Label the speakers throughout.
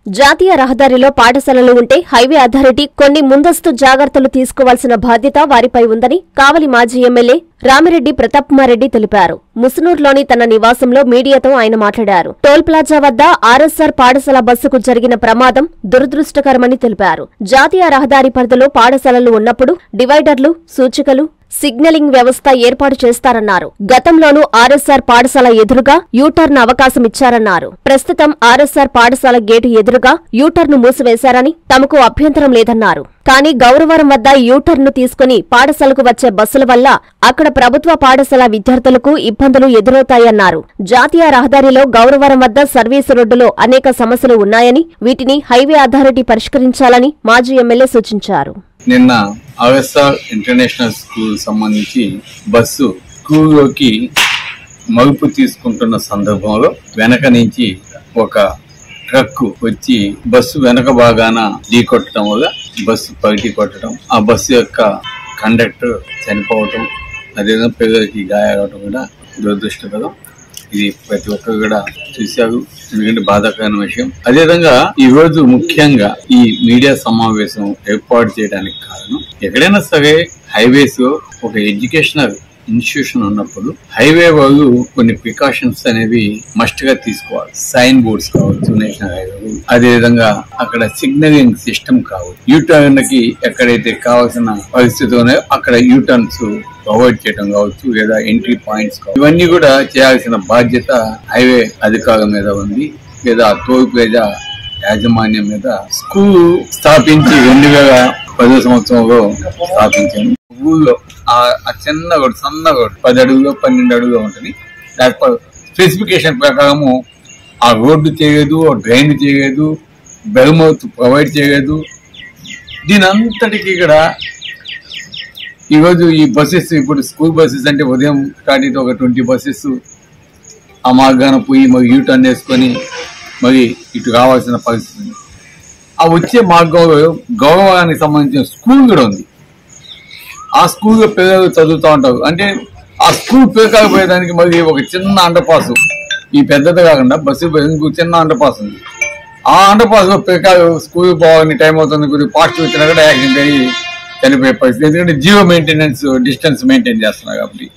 Speaker 1: జాతీయ రహదారిలో పాఠశాలలు ఉంటే హైవే అథారిటీ కొన్ని ముందస్తు జాగ్రత్తలు తీసుకోవాల్సిన బాధ్యత వారిపై ఉందని కావలి మాజీ ఎమ్మెల్యే రామిరెడ్డి ప్రతాప్కుమారెడ్డి తెలిపారు. ముసునూరులోని తన నివాసంలో మీడియాతో ఆయన మాట్లాడారు. టోల్ ప్లాజా వద్ద ఆర్ఎస్ఆర్ పాఠశాల బస్సుకు జరిగిన ప్రమాదం దురదృష్టకరమని తెలిపారు. జాతీయ రహదారి పరిధిలో పాఠశాలలు ఉన్నప్పుడు డివైడర్లు, సూచికలు, సిగ్నలింగ్ వ్యవస్థ ఏర్పాటు చేస్తారన్నారు. గతంలోనూ ఆర్ఎస్ఆర్ పాఠశాల ఎదురుగా యూటర్న్ అవకాశం ఇచ్చారన్నారు. ప్రస్తుతం ఆర్ఎస్ఆర్ పాఠశాల గేటు ఎదురుగా యూటర్న్ మూసివేశారని తమకు అభ్యంతరం లేదన్నారు. కానీ గౌరవరం వద్ద యూటర్న్ తీసుకుని పాఠశాలకు వచ్చే బస్సుల వల్ల అక్కడ ప్రభుత్వ పాఠశాల విద్యార్థులకు ఇబ్బందులు ఎదురవుతాయన్నారు. జాతీయ రహదారిలో గౌరవరం వద్ద సర్వీసు రోడ్డులో అనేక సమస్యలు ఉన్నాయని వీటిని హైవే అథారిటీ పరిష్కరించాలని మాజీ ఎమ్మెల్యే సూచించారు.
Speaker 2: నిన్న ఆర్ఎస్ఆర్ ఇంటర్నేషనల్ స్కూల్ సంబంధించి బస్సు స్కూల్లోకి మలుపు తీసుకుంటున్న సందర్భంలో వెనక నుంచి ఒక ట్రక్ వచ్చి బస్సు వెనక భాగాన ఢీకొట్టడం వల్ల బస్సు పైకి కొట్టడం, ఆ బస్సు యొక్క కండక్టర్ చనిపోవటం, అదేవిధంగా పిల్లలకి గాయాలవడం కూడా దురదృష్టకరం. ఇది ప్రతి ఒక్కరు కూడా చూశారు, ఎందుకంటే బాధాకరమైన విషయం. అదేవిధంగా ఈ రోజు ముఖ్యంగా ఈ మీడియా సమావేశం ఏర్పాటు చేయడానికి కారణం, ఎక్కడైనా సరే హైవేస్ లో ఒక ఎడ్యుకేషనల్ ఇన్స్టిట్యూషన్ ఉన్నప్పుడు హైవే వాళ్ళు కొన్ని ప్రికాషన్స్ అనేవి మస్ట్ గా తీసుకోవాలి. సైన్ బోర్డ్స్ కావచ్చు, నేషనల్ హైవే, అదేవిధంగా అక్కడ సిగ్నలింగ్ సిస్టమ్ కావచ్చు, యూటర్న్ కి ఎక్కడైతే కావాల్సిన పరిస్థితి ఉన్నాయో అక్కడ యూటర్న్స్ ప్రొవైడ్ చేయడం కావచ్చు, లేదా ఎంట్రీ పాయింట్స్ కావచ్చు, ఇవన్నీ కూడా చేయాల్సిన బాధ్యత హైవే అధికారుల మీద ఉంది, లేదా టోల్ ప్లాజా యాజమాన్యం మీద. స్కూల్ స్థాపించి 2010 సంవత్సరంలో స్థాపించాము. ఊళ్ళో ఆ చిన్న రోడ్, సన్న రోడ్ 10 అడుగులో 12 అడుగులో ఉంటుంది. దాని స్పెసిఫికేషన్ ప్రకారము ఆ రోడ్డు చేయలేదు, డ్రైన్ చేయలేదు, బెల్మౌత్ ప్రొవైడ్ చేయలేదు. దీని అంతటికి ఇక్కడ ఈరోజు ఈ బస్సెస్, ఇప్పుడు స్కూల్ బస్సెస్ అంటే ఉదయం స్టార్ట్ అయితే ఒక 20 బస్సెస్ ఆ మార్గాన పోయి మరి యూటర్న్ వేసుకొని మరి ఇటు రావాల్సిన పరిస్థితి. ఆ వచ్చే మార్గంలో గౌరవానికి సంబంధించిన స్కూల్ కూడా ఉంది. ఆ స్కూల్లో పిల్లలు చదువుతూ ఉంటారు. అంటే ఆ స్కూల్ పేకాకపోయేదానికి మరి ఒక చిన్న అండర్ పాస్, ఈ పెద్దది కాకుండా బస్సు ఇంకో చిన్న అండర్ పాస్ ఉంది. ఆ అండర్ పాస్ లో పేకాలు స్కూల్ పోవాలని టైం అవుతుంది, కొద్దిగా పాస్ట్ వచ్చినా కూడా యాక్సిడెంట్ అయ్యి చనిపోయే పరిస్థితి. ఎందుకంటే జీరో మెయింటెనెన్స్, డిస్టెన్స్ మెయింటైన్ చేస్తున్నారు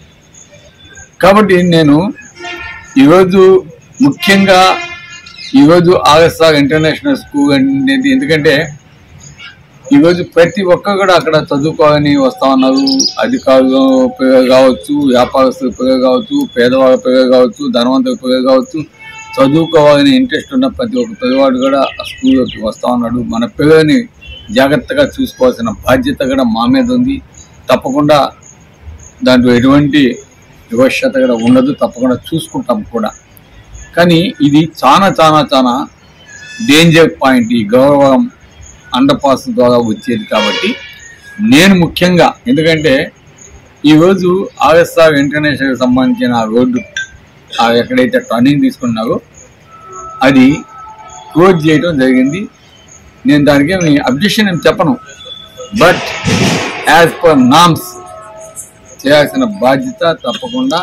Speaker 2: కాబట్టి నేను ఈరోజు ముఖ్యంగా ఈరోజు ఆర్ఎస్ఆర్ ఇంటర్నేషనల్ స్కూల్ అనేది, ఎందుకంటే ఈరోజు ప్రతి ఒక్కరు కూడా అక్కడ చదువుకోవాలని వస్తా ఉన్నారు. అధికారులు పిల్లలు కావచ్చు, వ్యాపారస్తుల పిల్లలు కావచ్చు, పేదవాళ్ళ పిల్లలు కావచ్చు, ధనవంతుల పిల్లలు కావచ్చు, చదువుకోవాలని ఇంట్రెస్ట్ ఉన్న ప్రతి ఒక్క పిల్లవాడు కూడా ఆ స్కూల్లోకి వస్తా ఉన్నాడు. మన పిల్లల్ని జాగ్రత్తగా చూసుకోవాల్సిన బాధ్యత కూడా మా మీద ఉంది. తప్పకుండా దాంట్లో ఎటువంటి వివక్షత కూడా ఉండదు, తప్పకుండా చూసుకుంటాం కూడా. కానీ ఇది చాలా చాలా చాలా డేంజర్ పాయింట్, ఈ గౌరవం అండర్ పాస్ ద్వారా వచ్చేది. కాబట్టి నేను ముఖ్యంగా, ఎందుకంటే ఈరోజు ఆర్ఎస్ఆర్ ఇంటర్నేషనల్ సంబంధించిన రోడ్డు ఎక్కడైతే టర్నింగ్ తీసుకున్నారో అది క్లోజ్ చేయడం జరిగింది. నేను దానికి అబ్జెక్షన్ అని చెప్పను, బట్ యాజ్ పర్ నామ్స్ చేయాల్సిన బాధ్యత తప్పకుండా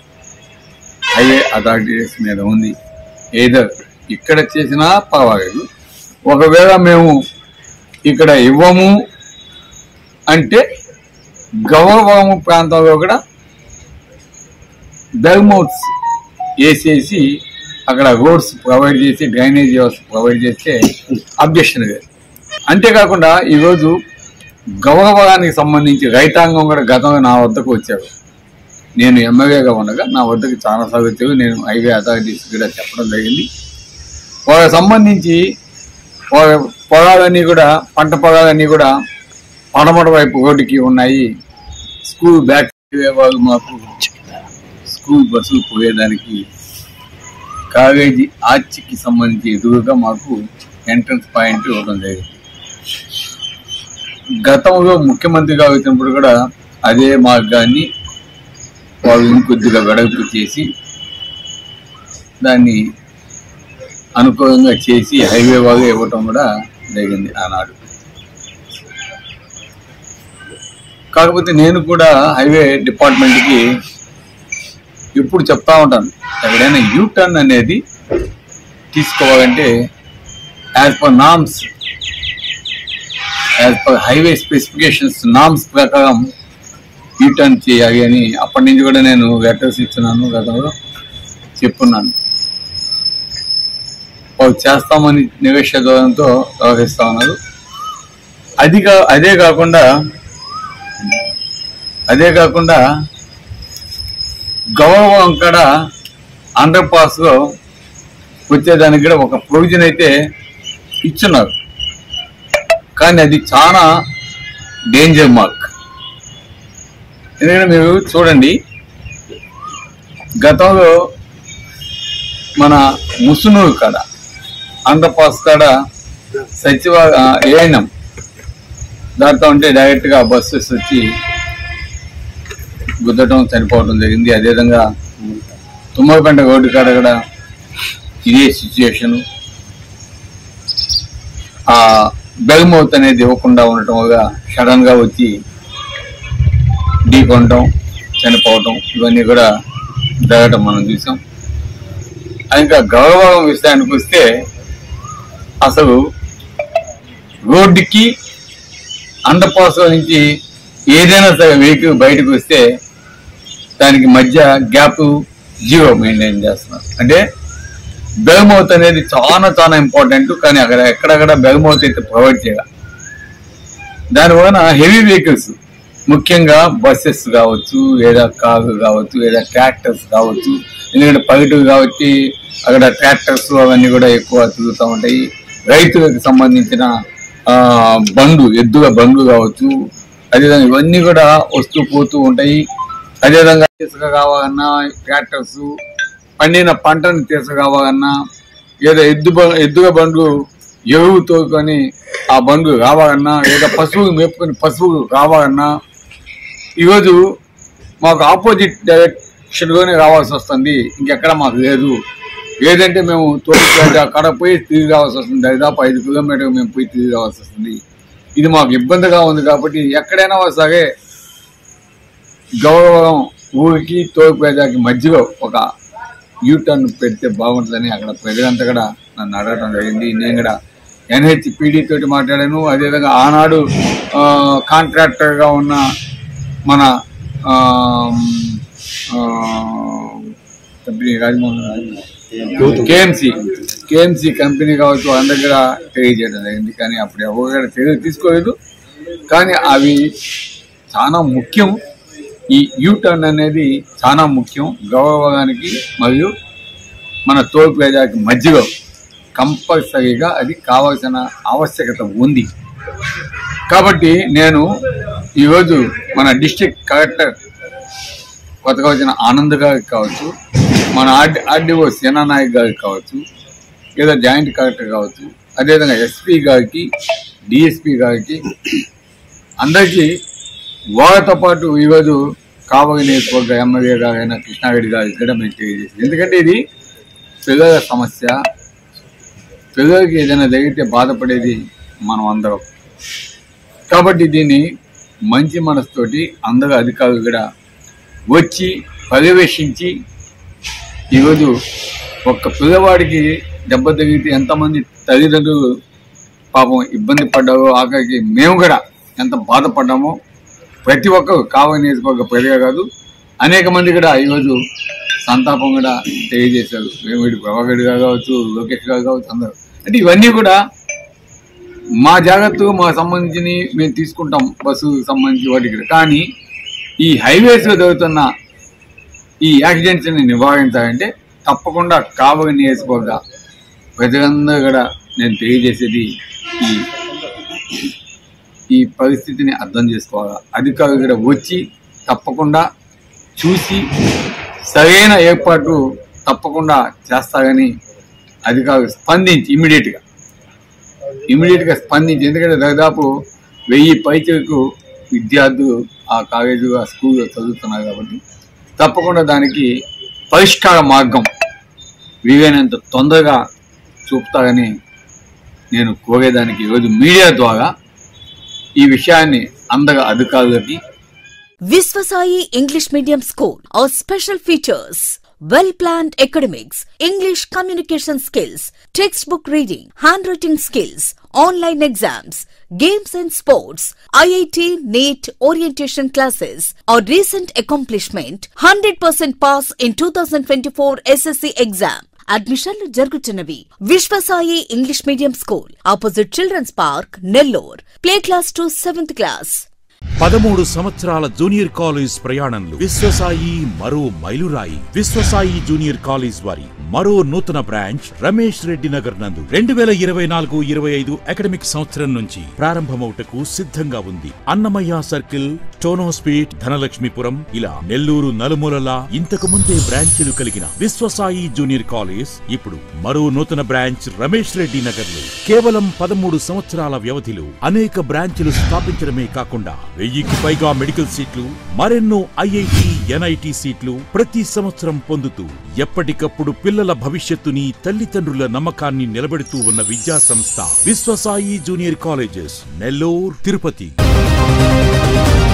Speaker 2: హైవే అథారిటీస్ మీద ఉంది. ఏదర్ ఇక్కడ చేసినా పర్వాలేదు, ఒకవేళ మేము ఇక్కడ ఇవ్వము అంటే గౌరవము ప్రాంతంలో కూడా బెల్మౌత్స్ వేసేసి అక్కడ రోడ్స్ ప్రొవైడ్ చేసి, డ్రైనేజ్ వ్యవస్థ ప్రొవైడ్ చేస్తే అబ్జెక్షన్ లేదు. అంతేకాకుండా ఈరోజు గౌరవానికి సంబంధించి రైతాంగం కూడా గతంలో నా వద్దకు వచ్చారు. నేను ఎమ్మెల్యేగా ఉండగా నా వద్దకు చాలాసార్లు వచ్చారు. నేను హైవే అథారిటీస్ కూడా చెప్పడం జరిగింది. వాళ్ళకి సంబంధించి పొలాలన్నీ కూడా, పంట పొలాలన్నీ కూడా పడమట వైపు రోడ్డుకి ఉన్నాయి. స్కూల్ బ్యాక్ వాళ్ళు మాకు స్కూల్ బస్సులు పోయేదానికి కాలేజీ ఆర్చికి సంబంధించి ఎదురుగా మాకు ఎంట్రన్స్ పాయింట్ ఇవ్వడం జరిగింది. గతంలో ముఖ్యమంత్రిగా వచ్చినప్పుడు కూడా అదే మార్గాన్ని వాళ్ళు ఇంకొద్దిగా వెడల్పు చేసి దాన్ని అనుకూలంగా చేసి హైవే వాళ్ళు ఇవ్వటం కూడా జరిగింది ఆనాడు. కాకపోతే నేను కూడా హైవే డిపార్ట్మెంట్కి ఎప్పుడు చెప్తా ఉంటాను, ఎక్కడైనా యూటర్న్ అనేది తీసుకోవాలంటే as per norms, as per highway specifications norms ప్రకారం యూటర్న్ చేయాలి అని అప్పటి నుంచి కూడా నేను లెటర్స్ ఇస్తున్నాను, గతంలో చెప్పున్నాను. వాళ్ళు చేస్తామని నివేశంతో వ్యవహరిస్తా ఉన్నారు. అదే కాకుండా గౌరవం కూడా అండర్ పాస్ లో వచ్చేదానికి కూడా ఒక ప్రొవిజన్ అయితే ఇచ్చున్నారు. కానీ అది చాలా డేంజర్ మార్క్. ఎందుకంటే మీరు చూడండి, గతంలో మన ముసునూరు కాడ అండర్ పాస్ కాడ ఏఎన్ఎం దాంతో ఉంటే డైరెక్ట్ గా బస్సెస్ వచ్చి గుద్దటం, చనిపోవడం జరిగింది. అదేవిధంగా తుమ్మలపేట రోడ్డు కాడ కూడా ఇదే సిచ్యుయేషన్. ఆ బెల్మౌత్ అనేది ఇవ్వకుండా ఉండటం వల్ల సడన్ గా వచ్చి ఢీకొనటం, చనిపోవటం ఇవన్నీ కూడా జరగటం మనం చూసాం. ఇంకా గౌరవం విషయానికి వస్తే అసలు రోడ్డుకి అండర్ పాస్ నుంచి ఏదైనా సరే వెహికల్ బయటకు వస్తే దానికి మధ్య గ్యాప్ 0 మెయింటైన్ చేస్తున్నారు. అంటే బెల్మౌత్ అనేది చాలా చాలా ఇంపార్టెంట్. కానీ అక్కడ ఎక్కడక్కడ బెల్మౌత్ అయితే ప్రొవైడ్ చేయాలి. దానివలన హెవీ వెహికల్స్, ముఖ్యంగా బస్సెస్ కావచ్చు, లేదా కార్లు కావచ్చు, లేదా ట్రాక్టర్స్ కావచ్చు, ఎందుకంటే పల్లెటూరు కాబట్టి అక్కడ ట్రాక్టర్స్ అవన్నీ కూడా ఎక్కువ తిరుగుతూ ఉంటాయి. రైతులకు సంబంధించిన ఎద్దుల బండ్లు కావచ్చు, అదేవిధంగా ఇవన్నీ కూడా వస్తూ పోతూ ఉంటాయి. అదేవిధంగా ఇసుక కావాలన్నా, ట్రాక్టర్స్ పండిన పంటను తీసుకురావాలన్నా, లేదా ఎద్దుల బండ్లు ఎరువు తోలుకొని ఆ బండ్లు రావాలన్నా, లేదా పశువులు మేపుకొని పశువులు రావాలన్నా ఈరోజు మాకు ఆపోజిట్ డైరెక్షన్లోనే రావాల్సి వస్తుంది. ఇంకెక్కడ మాకు లేదు. ఏదంటే మేము తోలుపేట అక్కడ పోయి తిరిగి రావాల్సి వస్తుంది. దాదాపు 5 కిలోమీటర్లు మేము పోయి తిరిగి రావాల్సి వస్తుంది. ఇది మాకు ఇబ్బందిగా ఉంది. కాబట్టి ఎక్కడైనా సరే గౌరవం ఊరికి తోలుపేటకి మధ్యలో ఒక యూటర్న్ పెడితే బాగుంటుందని అక్కడ ప్రజలంతా కూడా నన్ను అడగడం జరిగింది. నేను కూడా NHPD తోటి మాట్లాడాను. అదేవిధంగా ఆనాడు కాంట్రాక్టర్గా ఉన్న మన కంపెనీ కేఎంసి కంపెనీ కావచ్చు, వాళ్ళ దగ్గర తెలియజేయడం జరిగింది. కానీ అప్పుడు ఎవరు చర్యలు తీసుకోలేదు. కానీ అవి చాలా ముఖ్యం. ఈ యూటర్న్ అనేది చాలా ముఖ్యం గౌరవానికి మరియు మన టోల్ ప్లాజాకి మధ్యలో కంపల్సరీగా అది కావాల్సిన ఆవశ్యకత ఉంది. కాబట్టి నేను ఈరోజు మన డిస్ట్రిక్ట్ కలెక్టర్ కొత్తగా వచ్చిన ఆనంద్ గారికి కావచ్చు, మన ఆర్డీఓ సేనానాయక్ గారికి కావచ్చు, లేదా జాయింట్ కలెక్టర్ కావచ్చు, అదేవిధంగా ఎస్పీ గారికి, డిఎస్పీ గారికి, అందరికీ వాళ్ళతో పాటు ఈరోజు కావలి నియోజకవర్గ ఎమ్మెల్యే గారైన కృష్ణారెడ్డి గారికి కూడా మేము తెలియజేసింది. ఎందుకంటే ఇది పిల్లల సమస్య. పిల్లలకి ఏదైనా జరిగితే బాధపడేది మనం అందరం. కాబట్టి దీన్ని మంచి మనసుతోటి అందరూ అధికారులు కూడా వచ్చి పర్యవేక్షించి ఈరోజు ఒక్క పిల్లవాడికి దెబ్బ తగిలితే ఎంతమంది తల్లిదండ్రులు పాపం ఇబ్బంది పడ్డారో, ఆఖరికి మేము కూడా ఎంత బాధపడ్డామో ప్రతి ఒక్కరు కావలి నియోజకవర్గ ప్రజగా కాదు అనేక మంది కూడా ఈరోజు సంతాపం కూడా తెలియజేశారు. వేమిరెడ్డి ప్రభాకర్ గారు కావచ్చు, లోకేష్ గారు కావచ్చు, అందరూ. అంటే ఇవన్నీ కూడా మా జాగ్రత్తలు మాకు సంబంధించి మేము తీసుకుంటాం, బస్సుకు సంబంధించి వాటికి. కానీ ఈ హైవేస్లో జరుగుతున్న ఈ యాక్సిడెంట్స్ని నివారించాలంటే తప్పకుండా కావలి నియోజకవర్గ ప్రజలందరూ కూడా నేను తెలియజేసేది ఈ పరిస్థితిని అర్థం చేసుకోవాలి. అధికారులు కూడా వచ్చి తప్పకుండా చూసి సరైన ఏర్పాటు తప్పకుండా చేస్తారని అధికారులు స్పందించి ఇమీడియట్గా స్పందించి, ఎందుకంటే దాదాపు 1000 పైచలకు విద్యార్థులు ఆ కాలేజీ ఆ స్కూల్లో చదువుతున్నారు. కాబట్టి తప్పకుండా దానికి పరిష్కార మార్గం వీలైనంత తొందరగా చూపుతారని నేను కోరేదానికి ఈరోజు మీడియా ద్వారా ఈ విషయాన్ని అందరు అధికారులకి.
Speaker 3: Viswasai English Medium School. Our special features: well-planned academics, English communication skills, textbook reading, handwriting skills, online exams, games and sports, IIT, NEET orientation classes, or recent accomplishment, 100% pass in 2024 SSC exam. అడ్మిషన్లు జరుగుతున్నవి. Vishwasai English medium school, opposite children's park, Nellore. Play class to 7th class.
Speaker 4: 13 సంవత్సరాల junior college ప్రయాణంలో విశ్వసాయి మరో మైలురాయి. Viswasai junior college వారి మరో నూతన branch Ramesh Reddy Nagar నందు 2024-25 అకాడమిక్ సంవత్సరం నుంచి ప్రారంభమవుటకు సిద్ధంగా ఉంది. అన్నమయ్య సర్కిల్, టోనోస్పేట్, ధనలక్ష్మీపురం ఇలా నెల్లూరు నలుమూలలా ఇంతకు ముందే బ్రాంచీలు కలిగిన విశ్వసాయి జూనియర్ కాలేజ్ ఇప్పుడు మరో నూతన బ్రాంచ్ రమేష్ రెడ్డి నగర్ లో కేవలం 13 సంవత్సరాల వ్యవధిలో అనేక బ్రాంచీలు స్థాపించడమే కాకుండా 1000కి పైగా మెడికల్ సీట్లు, మరెన్నో ఐఐటి, ఎన్ఐటి సీట్లు ప్రతి సంవత్సరం పొందుతూ ఎప్పటికప్పుడు పిల్లల భవిష్యత్తుని, తల్లిదండ్రుల నమ్మకాన్ని నిలబెడుతూ ఉన్న విద్యా సంస్థ విశ్వసాయి జూనియర్ కాలేజెస్, నెల్లూరు, తిరుపతి.